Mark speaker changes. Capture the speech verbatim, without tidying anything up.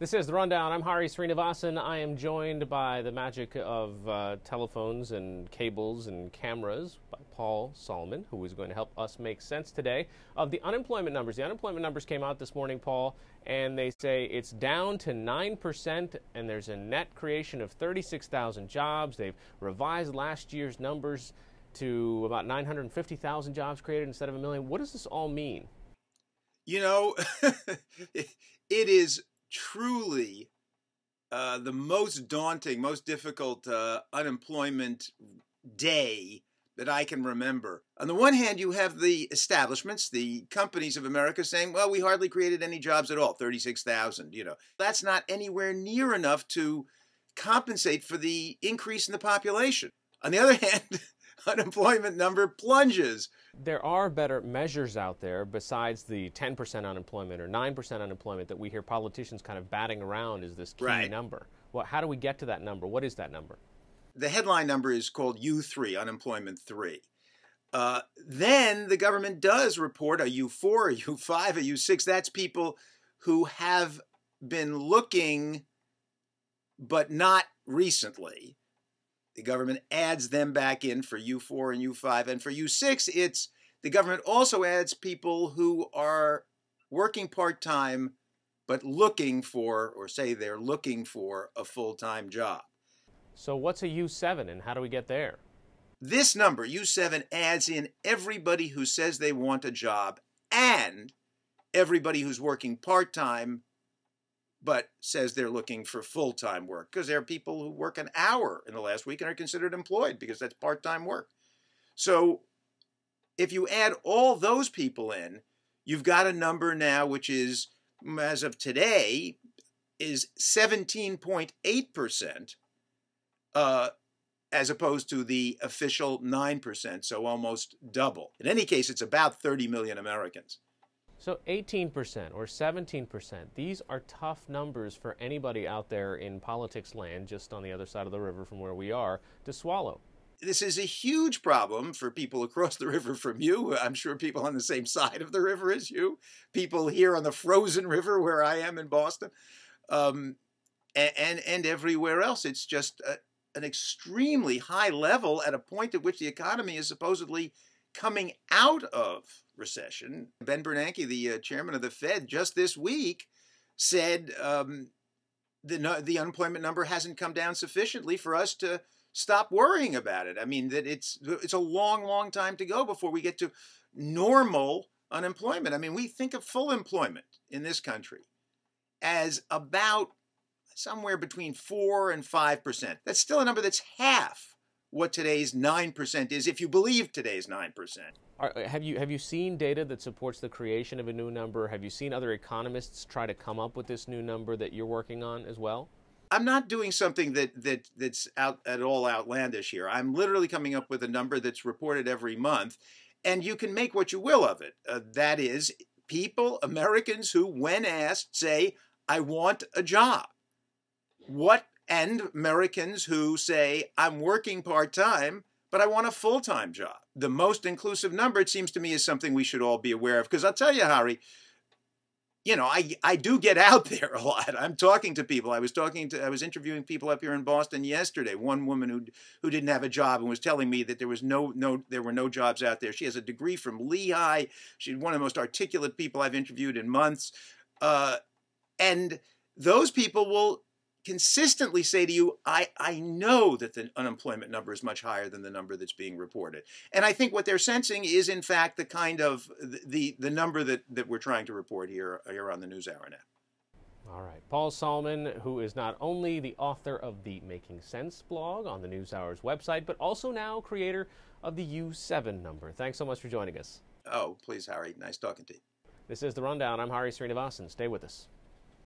Speaker 1: This is The Rundown. I'm Hari Sreenivasan. I am joined by the magic of uh, telephones and cables and cameras by Paul Solman, who is going to help us make sense today of the unemployment numbers. The unemployment numbers came out this morning, Paul, and they say it's down to nine percent, and there's a net creation of thirty-six thousand jobs. They've revised last year's numbers to about nine hundred fifty thousand jobs created instead of a million. What does this all mean?
Speaker 2: You know, it is truly uh, the most daunting, most difficult uh, unemployment day that I can remember. On the one hand, you have the establishments, the companies of America saying, well, we hardly created any jobs at all, thirty-six thousand, you know. That's not anywhere near enough to compensate for the increase in the population. On the other hand, unemployment number plunges.
Speaker 1: There are better measures out there besides the ten percent unemployment or nine percent unemployment that we hear politicians kind of batting around as this key
Speaker 2: Right.
Speaker 1: number. Well, how do we get to that number? What is that number?
Speaker 2: The headline number is called U three, unemployment three. Uh, then the government does report a U four, a U five, a U six. That's people who have been looking, but not recently. The government adds them back in for U four and U five. And for U six, it's the government also adds people who are working part-time but looking for, or say they're looking for, a full-time job.
Speaker 1: So what's a U seven and how do we get there?
Speaker 2: This number, U seven, adds in everybody who says they want a job and everybody who's working part-time but says they're looking for full-time work, because there are people who work an hour in the last week and are considered employed because that's part-time work. So if you add all those people in, you've got a number now which is, as of today, is seventeen point eight percent, uh, as opposed to the official nine percent, so almost double. In any case, it's about thirty million Americans.
Speaker 1: So eighteen percent or seventeen percent, these are tough numbers for anybody out there in politics land, just on the other side of the river from where we are, to swallow.
Speaker 2: This is a huge problem for people across the river from you. I'm sure people on the same side of the river as you, people here on the frozen river where I am in Boston, um, and, and, and everywhere else. It's just a, an extremely high level at a point at which the economy is supposedly coming out of recession. Ben Bernanke, the uh, chairman of the Fed, just this week said um, the, no, the unemployment number hasn't come down sufficiently for us to stop worrying about it. I mean, that it's it's a long, long time to go before we get to normal unemployment. I mean, we think of full employment in this country as about somewhere between four and five percent. That's still a number that's half what today's nine percent is, if you believe today's nine percent.
Speaker 1: Are, have you have you seen data that supports the creation of a new number? Have you seen other economists try to come up with this new number that you're working on as well?
Speaker 2: I'm not doing something that, that that's out at all outlandish here. I'm literally coming up with a number that's reported every month, and you can make what you will of it. Uh, that is, people, Americans who, when asked, say, I want a job. What And Americans who say, I'm working part-time, but I want a full-time job. The most inclusive number, it seems to me, is something we should all be aware of. Because I'll tell you, Hari, you know, I, I do get out there a lot. I'm talking to people. I was talking to, I was interviewing people up here in Boston yesterday. One woman who who didn't have a job and was telling me that there was no no there were no jobs out there. She has a degree from Lehigh. She's one of the most articulate people I've interviewed in months. Uh, and those people will consistently say to you, I, I know that the unemployment number is much higher than the number that's being reported. And I think what they're sensing is, in fact, the kind of the the number that, that we're trying to report here, here on the NewsHour now.
Speaker 1: All right. Paul Solman, who is not only the author of the Making Sense blog on the NewsHour's website, but also now creator of the U seven number. Thanks so much for joining us.
Speaker 2: Oh, please, Hari. Nice talking to you.
Speaker 1: This is The Rundown. I'm Hari Sreenivasan. Stay with us.